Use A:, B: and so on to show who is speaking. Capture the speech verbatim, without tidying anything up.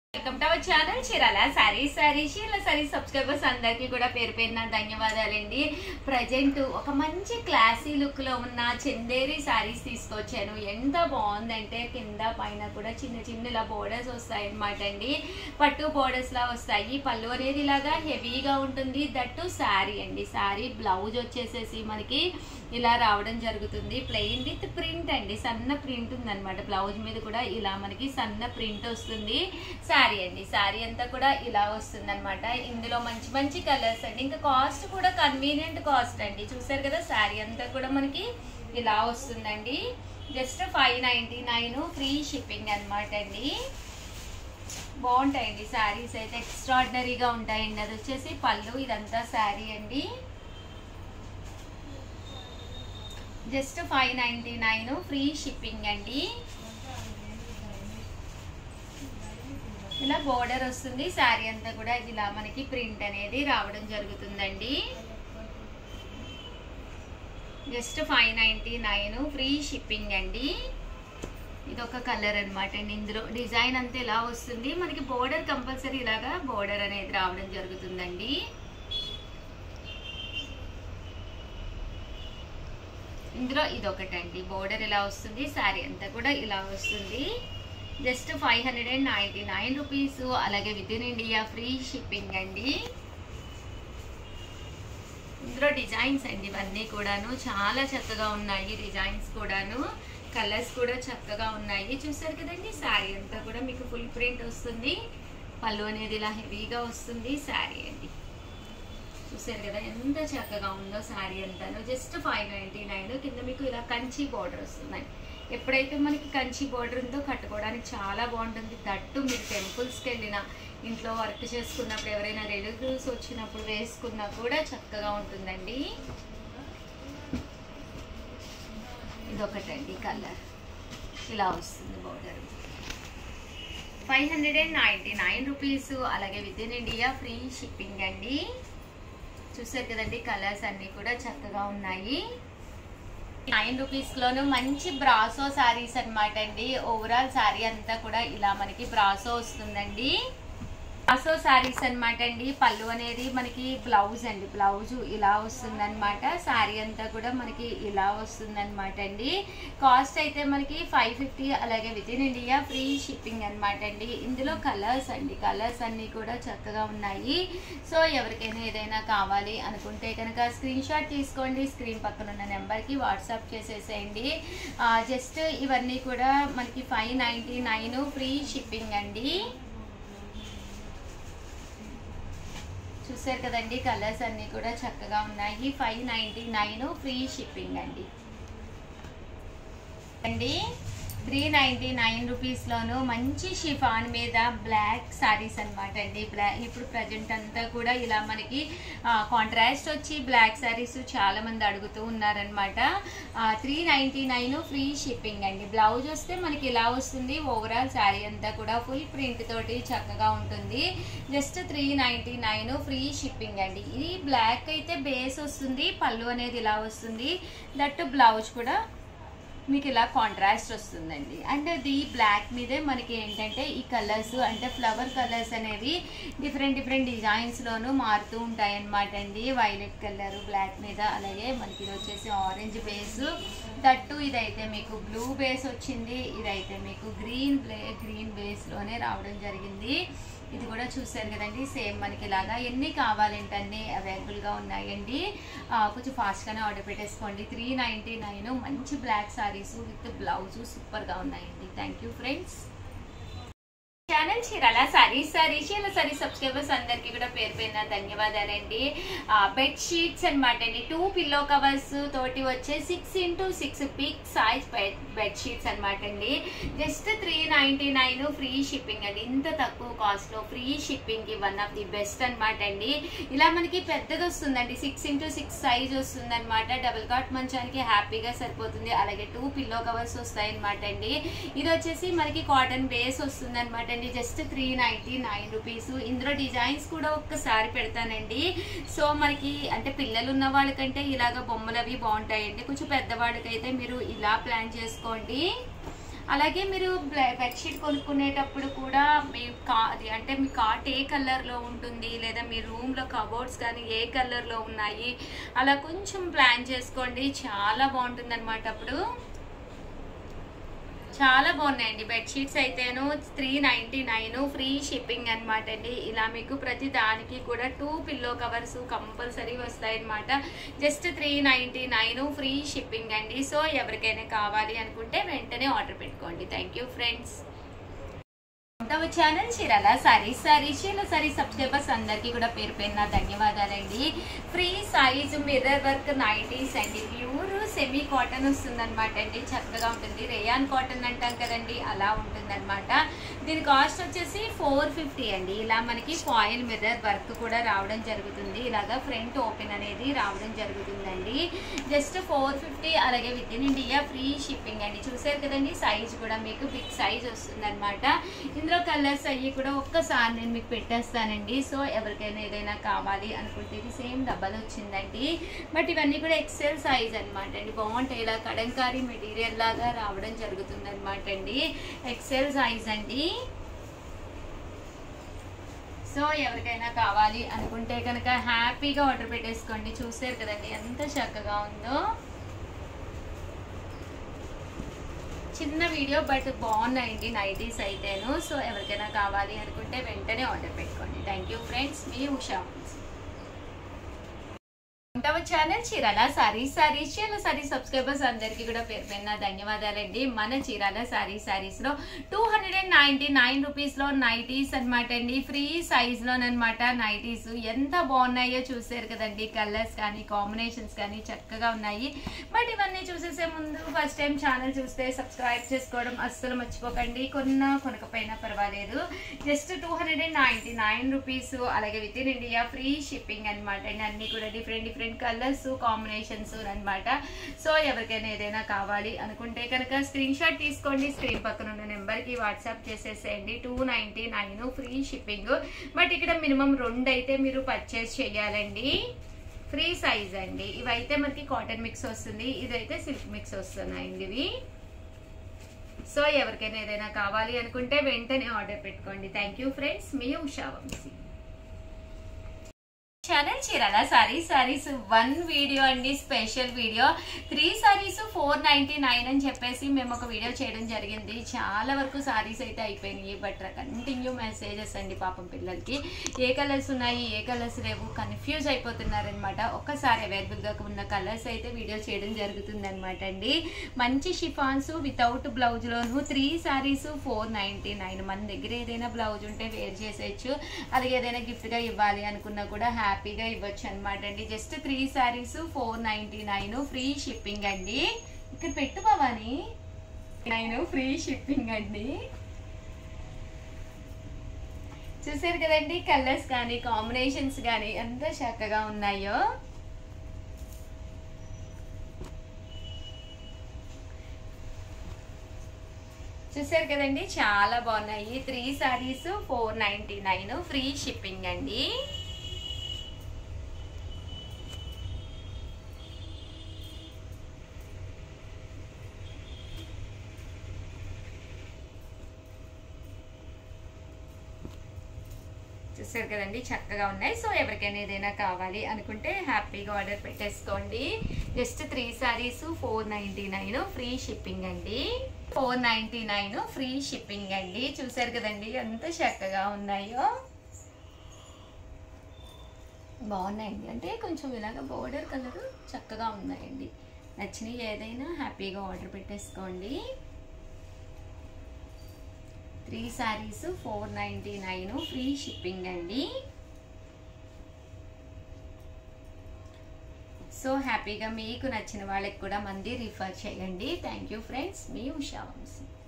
A: Welcome to our channel Chirala saris saris Chirala saris subscribers అందరికీ కూడా పేరు పేరున ధన్యవాదాలండి. ప్రజెంట్ ఒక మంచి క్లాసీ లుక్ లో ఉన్న చందేరి సారీస్ తీసుకొచ్చాను. ఎంత బాగుందంటే కింద పైన కూడా చిన్న చిన్న ఇలా బోర్డర్స్ వస్తాయి అన్నమాట అండి. పట్టు బోర్డర్స్ లా వస్తాయి. పళ్ళు అనేది ఇలాగా హెవీగా ఉంటుంది. దట్టు శారీ అండి. శారీ బ్లౌజ్ వచ్చేసేసి మనకి ఇలా రావడం జరుగుతుంది. ప్లెయిన్ విత్ ప్రింట్ అండి. సన్న ప్రింట్ ఉంది అనమాట. బ్లౌజ్ మీద కూడా ఇలా మనకి సన్న ప్రింట్ వస్తుంది. శారీ అండి. శారీ అంతా కూడా ఇలా వస్తుంది అనమాట. ఇందులో మంచి మంచి కలర్స్ అండి. ఇంకా కాస్ట్ కూడా కన్వీనియంట్ కాస్ట్ అండి. చూసారు కదా, శారీ అంతా కూడా మనకి ఇలా వస్తుందండి. Just five ninety nine free shipping అనమాట అండి. బాగుంటాయండి శారీస్ అయితే, ఎక్స్ట్రాడినరీగా ఉంటాయండి. అది వచ్చేసి పళ్ళు, ఇదంతా శారీ అండి. Just five ninety nine free shipping అండి. ఇలా బోర్డర్ వస్తుంది. శారీ అంతా కూడా ఇలా మనకి ప్రింట్ అనేది రావడం జరుగుతుందండి. Just five ninety nine free shipping అండి. ఇది ఒక కలర్ అనమాట అండి. ఇందులో డిజైన్ అంతా ఇలా వస్తుంది. మనకి బోర్డర్ కంపల్సరీ ఇలాగా బోర్డర్ అనేది రావడం జరుగుతుందండి. ఇందులో ఇదొకటండి. బోర్డర్ ఇలా వస్తుంది. శారీ అంతా కూడా ఇలా వస్తుంది. Just five hundred and ninety nine rupees. అలాగే with in India free shipping అండి. ఇందులో డిజైన్స్ అండి ఇవన్నీ కూడాను చాలా చక్కగా ఉన్నాయి. డిజైన్స్ కూడాను, కలర్స్ కూడా చక్కగా ఉన్నాయి. చూసారు కదండి, శారీ అంతా కూడా మీకు ఫుల్ ప్రింట్ వస్తుంది. పళ్ళు అనేది ఇలా హెవీగా వస్తుంది. శారీ అండి. చూసారు కదా ఎంత చక్కగా ఉందో శారీ అంతాను. జస్ట్ ఫైవ్ నైన్టీ నైన్ కింద మీకు ఇలా కంచి బోర్డర్ వస్తున్నాయి. ఎప్పుడైతే మనకి కంచి బోర్డర్ ఉందో కట్టుకోవడానికి చాలా బాగుంటుంది. దట్టు మీరు టెంపుల్స్కి వెళ్ళిన, ఇంట్లో వర్క్ చేసుకున్నప్పుడు, ఎవరైనా రిలేటివ్స్ వచ్చినప్పుడు వేసుకున్నా కూడా చక్కగా ఉంటుందండి. ఇదొకటండి కలర్, ఇలా వస్తుంది border. Five hundred and ninety nine rupees. అలాగే with in India free shipping అండి. చూసారు కదండి, కలర్స్ అన్ని కూడా చక్కగా ఉన్నాయి. నైన్ రూపీస్ లోను మంచి బ్రాసో శారీస్ అనమాట అండి. ఓవరాల్ శారీ అంతా కూడా ఇలా మనకి బ్రాసో వస్తుందండి. బ్రాసో శారీస్ అనమాట అండి. పళ్ళు అనేది మనకి బ్లౌజ్ అండి. బ్లౌజ్ ఇలా వస్తుంది అనమాట. శారీ అంతా కూడా మనకి ఇలా వస్తుంది అనమాట అండి. కాస్ట్ అయితే మనకి ఫైవ్ ఫిఫ్టీ. అలాగే with in India free shipping అనమాట అండి. ఇందులో కలర్స్ అండి. కలర్స్ అన్ని కూడా చక్కగా ఉన్నాయి. సో ఎవరికైనా ఏదైనా కావాలి అనుకుంటే కనుక స్క్రీన్ షాట్ తీసుకోండి. స్క్రీన్ పక్కన ఉన్న నెంబర్కి వాట్సాప్ చేసేసేయండి. జస్ట్ ఇవన్నీ కూడా మనకి five ninety nine free shipping అండి. చూసారు కదండి, కలర్స్ అన్ని కూడా చక్కగా ఉన్నాయి. Five ninety nine free shipping అండి అండి త్రీ నైన్టీ నైన్ రూపీస్ లోను మంచి షిఫాన్ మీద బ్లాక్ సారీస్ అనమాట అండి. బ్లాక్ ఇప్పుడు ప్రజెంట్ అంతా కూడా ఇలా మనకి కాంట్రాస్ట్ వచ్చి బ్లాక్ సారీస్ చాలా మంది అడుగుతూ ఉన్నారనమాట. Three ninety nine free shipping అండి. బ్లౌజ్ వస్తే మనకి ఇలా వస్తుంది. ఓవరాల్ శారీ అంతా కూడా ఫుల్ ప్రింట్ తోటి చక్కగా ఉంటుంది. Just three ninety nine free shipping అండి. ఇది బ్లాక్ అయితే బేస్ వస్తుంది. పళ్ళు అనేది ఇలా వస్తుంది. దట్టు బ్లౌజ్ కూడా మీకు ఇలా కాంట్రాస్ట్ వస్తుందండి. అండ్ ఇది బ్లాక్ మీదే మనకి ఏంటంటే ఈ కలర్స్ అంటే ఫ్లవర్ కలర్స్ అనేవి డిఫరెంట్ డిఫరెంట్ డిజైన్స్లోనూ మారుతూ ఉంటాయి అన్నమాట అండి. వైలెట్ కలర్ బ్లాక్ మీద, అలాగే మనకి ఇది వచ్చేసి ఆరెంజ్ బేస్. దట్టు ఇదైతే మీకు బ్లూ బేస్ వచ్చింది. ఇదైతే మీకు గ్రీన్ బ్లే గ్రీన్ బేస్లోనే రావడం జరిగింది. ఇది కూడా చూసారు కదండి, సేమ్ మనకి ఇలాగా ఎన్ని కావాలంటే అన్ని అవైలబుల్గా ఉన్నాయండి. కొంచెం ఫాస్ట్గానే ఆర్డర్ పెట్టేసుకోండి. త్రీ నైంటీ నైన్ మంచి బ్లాక్ సారీస్ విత్ బ్లౌజ్ సూపర్గా ఉన్నాయండి. Thank you friends. Channel Chirala saris saris Chirala saris subscribers అందరికీ కూడా పేరు పేరున ధన్యవాదాలండి. బెడ్ షీట్స్ అనమాట అండి. టూ పిల్లో కవర్స్ తోటి వచ్చే six into six big size bed bed sheets అనమాట అండి. Just three ninety nine free shipping అండి. ఇంత తక్కువ కాస్ట్ లో free shipping one of the best అనమాట అండి. ఇలా మనకి పెద్దది వస్తుందండి. సిక్స్ ఇంటూ సిక్స్ సైజ్ వస్తుంది అనమాట. డబుల్ కాట్ మంచానికి హ్యాపీగా సరిపోతుంది. అలాగే టూ పిల్లో కవర్స్ వస్తాయి అనమాట అండి. ఇది వచ్చేసి మనకి కాటన్ బేస్ వస్తుంది అనమాట అండి. Just three ninety nine rupees. ఇందులో డిజైన్స్ కూడా ఒక్కసారి పెడతానండి. సో మనకి అంటే పిల్లలు ఉన్న వాళ్ళకంటే ఇలాగ బొమ్మలు అవి బాగుంటాయండి. కొంచెం పెద్దవాళ్ళకైతే మీరు ఇలా ప్లాన్ చేసుకోండి. అలాగే మీరు బెడ్షీట్ కొనుక్కునేటప్పుడు కూడా మీ కా అది అంటే మీ కాట్ ఏ కలర్లో ఉంటుంది, లేదా మీ రూమ్లో కబోర్డ్స్ కానీ ఏ కలర్లో ఉన్నాయి, అలా కొంచెం ప్లాన్ చేసుకోండి. చాలా బాగుంటుంది అనమాట. అప్పుడు చాలా బాగున్నాయండి బెడ్షీట్స్ అయితేను. Three ninety nine free shipping అనమాట అండి. ఇలా మీకు ప్రతి దానికి కూడా టూ పిల్లో కవర్స్ కంపల్సరీ వస్తాయి అనమాట. Just three ninety nine free shipping అండి. సో ఎవరికైనా కావాలి అనుకుంటే వెంటనే ఆర్డర్ పెట్టుకోండి. Thank you friends. తమ ఛానల్ చీరాల సారీస్ సారీస్ చీరాల సారీస్ సబ్స్క్రైబర్స్ అందరికీ కూడా పేరు పేరున ధన్యవాదాలండి. Free size mirror work nighties అండి. ప్యూర్ సెమీ కాటన్ వస్తుంది అనమాట అండి. చక్కగా ఉంటుంది. రేయాన్ కాటన్ అంటాం కదండి, అలా ఉంటుంది అనమాట. దీని కాస్ట్ వచ్చేసి ఫోర్ ఫిఫ్టీ అండి. ఇలా మనకి ఫాయిల్ మిర్రర్ వర్క్ కూడా రావడం జరుగుతుంది. ఇలాగా ఫ్రంట్ ఓపెన్ అనేది రావడం జరుగుతుందండి. జస్ట్ ఫోర్ ఫిఫ్టీ అలాగే with in India free shipping అండి. చూసారు కదండి, సైజ్ కూడా మీకు బిగ్ సైజ్ వస్తుంది అనమాట. ఇందులో కలర్స్ అయ్యి కూడా ఒక్కసారి నేను మీకు పెట్టేస్తానండి. సో ఎవరికైనా ఏదైనా కావాలి అనుకుంటే ఇది సేమ్ డబల్ వచ్చిందండి. బట్ ఇవన్నీ కూడా ఎక్సెల్ సైజ్ అనమాట అండి. బాగుంటాయి. ఇలా కడంకారీ మెటీరియల్ లాగా రావడం జరుగుతుంది అనమాట అండి. ఎక్సెల్ సైజ్ అండి. సో ఎవరికైనా కావాలి అనుకుంటే కనుక హ్యాపీగా ఆర్డర్ పెట్టేసుకోండి. చూసారు కదండి ఎంత చక్కగా ఉందో. చిన్న వీడియో బట్ బాగున్నాయండి నైటీస్ అయితేను. సో ఎవరికైనా కావాలి అనుకుంటే వెంటనే ఆర్డర్ పెట్టుకోండి. Thank you friends. మీ ఉషా. ఛానల్ చీరాల సారీస్ సారీస్ చీరాల సారీస్ సబ్స్క్రైబర్స్ అందరికీ కూడా పేరు పేరున ధన్యవాదాలండి. మన చీరాల సారీస్ సారీస్ లో two hundred and ninety nine rupees లో నైటీస్ అనమాట అండి. ఫ్రీ సైజ్ లోనమాట నైటీస్ ఎంత బాగున్నాయో చూసారు కదండి. కలర్స్ కానీ కాంబినేషన్స్ కానీ చక్కగా ఉన్నాయి. బట్ ఇవన్నీ చూసేసే ముందు ఫస్ట్ టైం ఛానల్ చూస్తే సబ్స్క్రైబ్ చేసుకోవడం అస్సలు మర్చిపోకండి. కొన్నా కొనకపోయినా పర్వాలేదు. Just two hundred and ninety nine rupees అలాగే with in India free shipping అనమాట అండి. అన్ని కూడా డిఫరెంట్ డిఫరెంట్ కలర్స్ కాంబినేషన్స్ అనమాట. సో ఎవరికైనా ఏదైనా కావాలి అనుకుంటే కనుక స్క్రీన్ షాట్ తీసుకోండి. స్క్రీన్ పక్కన ఉన్న నెంబర్ కి వాట్సాప్ చేసేసేయండి. Two ninety nine free shipping. But ఇక్కడ మినిమం రెండు అయితే మీరు పర్చేస్ చేయాలండి. ఫ్రీ సైజ్ అండి. ఇవైతే మనకి కాటన్ మిక్స్ వస్తుంది, ఇదైతే సిల్క్ మిక్స్ వస్తున్నాయండి ఇవి. సో ఎవరికైనా ఏదైనా కావాలి అనుకుంటే వెంటనే ఆర్డర్ పెట్టుకోండి. Thank you friends. మీ Usha Vamshi. Channel Chirala saris sarees one video అండి. Special video three sarees four ninety nine అని చెప్పేసి మేము ఒక వీడియో చేయడం జరిగింది. చాలా వరకు సారీస్ అయితే అయిపోయినాయి. బట్ కంటిన్యూ మెసేజెస్ అండి పాపం పిల్లలకి. ఏ కలర్స్ ఉన్నాయి ఏ కలర్స్ లేవు కన్ఫ్యూజ్ అయిపోతున్నారనమాట. ఒక్కసారి అవైలబుల్గా ఉన్న కలర్స్ అయితే వీడియో చేయడం జరుగుతుంది అనమాట అండి. మంచి షిఫాన్స్ వితౌట్ బ్లౌజ్లోను three sarees four ninety nine. మన దగ్గర ఏదైనా బ్లౌజ్ ఉంటే వేర్ చేసేయచ్చు. అలాగే ఏదైనా గిఫ్ట్గా ఇవ్వాలి అనుకున్నా కూడా హ్యాపీగా ఇవ్వచ్చు అనమాట అండి. Just three sarees four ninety nine free shipping అండి. ఇక్కడ పెట్టు భవాని నైన్ ఫ్రీ షిప్పింగ్ అండి. చూసారు కదండి కలర్స్ కానీ కాంబినేషన్స్ కానీ ఎంత చక్కగా ఉన్నాయో. చూసారు కదండి చాలా బాగున్నాయి. Three sarees four ninety nine free shipping అండి. చూసారు కదండి చక్కగా ఉన్నాయి. సో ఎవరికైనా ఏదైనా కావాలి అనుకుంటే హ్యాపీగా ఆర్డర్ పెట్టేసుకోండి. Just three sarees four ninety nine free shipping అండి. Four ninety nine free shipping అండి. చూసారు కదండి ఎంత చక్కగా ఉన్నాయో. బాగున్నాయండి. అంటే కొంచెం ఇలాగ బోర్డర్ కలర్ చక్కగా ఉన్నాయండి. నచ్చినవి ఏదైనా హ్యాపీగా ఆర్డర్ పెట్టేసుకోండి. Three sarees four ninety nine free shipping అండి. సో హ్యాపీగా మీకు నచ్చిన వాళ్ళకి కూడా మంది రిఫర్ చేయండి. Thank you friends. మీ ఉషా వంశీ.